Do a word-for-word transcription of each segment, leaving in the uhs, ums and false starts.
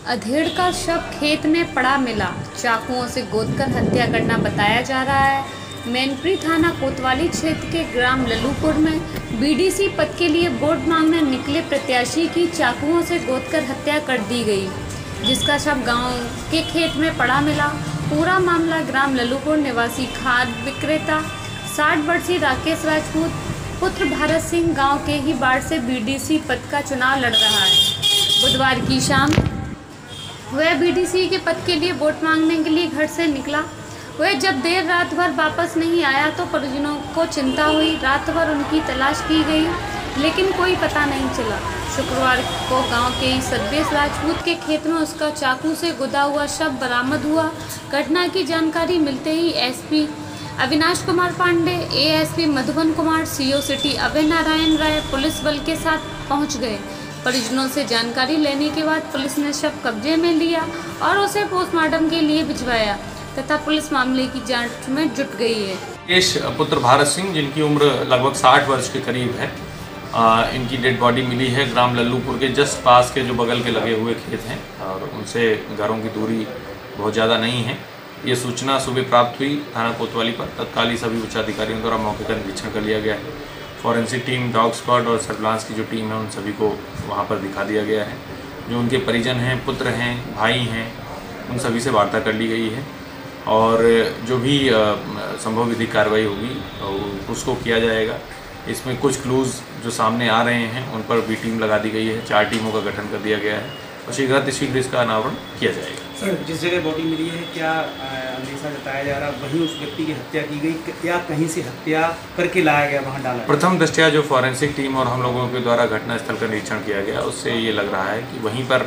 अधेड़ का शव खेत में पड़ा मिला, चाकुओं से गोदकर हत्या करना बताया जा रहा है। मैनपुरी थाना कोतवाली क्षेत्र के ग्राम लल्लूपुर में बीडीसी पद के लिए वोट मांगने निकले प्रत्याशी की चाकुओं से गोदकर हत्या कर दी गई, जिसका शव गांव के खेत में पड़ा मिला। पूरा मामला ग्राम लल्लूपुर निवासी खाद विक्रेता साठ वर्षीय राकेश राजपूत पुत्र भारत सिंह गांव के ही वार्ड से बीडीसी पद का चुनाव लड़ रहा है। बुधवार की शाम वह बीडीसी के पद के लिए वोट मांगने के लिए घर से निकला। वह जब देर रात भर वापस नहीं आया तो परिजनों को चिंता हुई। रात भर उनकी तलाश की गई, लेकिन कोई पता नहीं चला। शुक्रवार को गांव के ही सर्वेश राजपूत के खेत में उसका चाकू से गुदा हुआ शव बरामद हुआ। घटना की जानकारी मिलते ही SP Avinash Kumar Pandey, ASP Madhuban Kumar, CO city Abhay Narayan Rai पुलिस बल के साथ पहुंच गए। परिजनों से जानकारी लेने के बाद पुलिस ने शव कब्जे में लिया और उसे पोस्टमार्टम के लिए भिजवाया तथा पुलिस मामले की जांच में जुट गई है। राकेश पुत्र भारत सिंह, जिनकी उम्र लगभग साठ वर्ष के करीब है, आ, इनकी डेड बॉडी मिली है ग्राम लल्लूपुर के जस्ट पास के जो बगल के लगे हुए खेत हैं और उनसे घरों की दूरी बहुत ज़्यादा नहीं है। ये सूचना सुबह प्राप्त हुई थाना कोतवाली पर। तत्काल ही सभी उच्च अधिकारियों द्वारा मौके का निरीक्षण कर लिया गया है। फॉरेंसिक टीम, डॉग स्क्वाड और सर्विलांस की जो टीम है उन सभी को वहाँ पर दिखा दिया गया है। जो उनके परिजन हैं, पुत्र हैं, भाई हैं, उन सभी से वार्ता कर ली गई है और जो भी संभव विधिक कार्रवाई होगी उसको किया जाएगा। इसमें कुछ क्लूज़ जो सामने आ रहे हैं उन पर भी टीम लगा दी गई है। चार टीमों का गठन कर दिया गया है और शीघ्रातिशीघ्र इसका अनावरण किया जाएगा। सर, जिस जगह बॉडी मिली है, क्या अंदेशा जताया जा रहा वहीं उस व्यक्ति की हत्या की गई या कहीं से हत्या करके लाया गया, वहां डाला? प्रथम दृष्टया जो फॉरेंसिक टीम और हम लोगों के द्वारा घटनास्थल का निरीक्षण किया गया उससे ये लग रहा है कि वहीं पर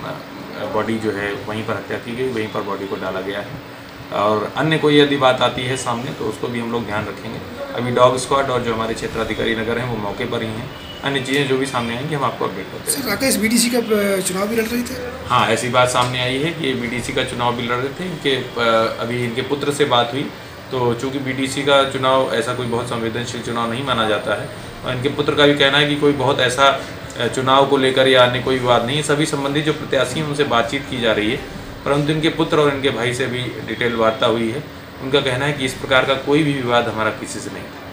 बॉडी जो है वहीं पर हत्या की गई, वहीं पर बॉडी को डाला गया है। और अन्य कोई यदि बात आती है सामने तो उसको भी हम लोग ध्यान रखेंगे। अभी डॉग स्क्वाड और जो हमारे क्षेत्राधिकारी नगर हैं वो मौके पर ही हैं। अन्य चीज़ें जो भी सामने आएंगी हम आपको अपडेट करते हैं। सर, राकेश बीडीसी का चुनाव भी लड़ रहे थे? हाँ, ऐसी बात सामने आई है कि ये बीडीसी का चुनाव भी लड़ रहे थे। इनके अभी इनके पुत्र से बात हुई तो चूँकि बीडीसी का चुनाव ऐसा कोई बहुत संवेदनशील चुनाव नहीं माना जाता है और इनके पुत्र का भी कहना है कि कोई बहुत ऐसा चुनाव को लेकर या अन्य कोई विवाद नहीं है। सभी संबंधित जो प्रत्याशी हैं उनसे बातचीत की जा रही है, परंतु इनके पुत्र और इनके भाई से भी डिटेल वार्ता हुई है। उनका कहना है कि इस प्रकार का कोई भी विवाद हमारा किसी से नहीं था।